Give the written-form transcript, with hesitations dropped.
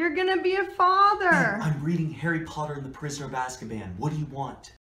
You're gonna be a father. I'm reading Harry Potter and the Prisoner of Azkaban. What do you want?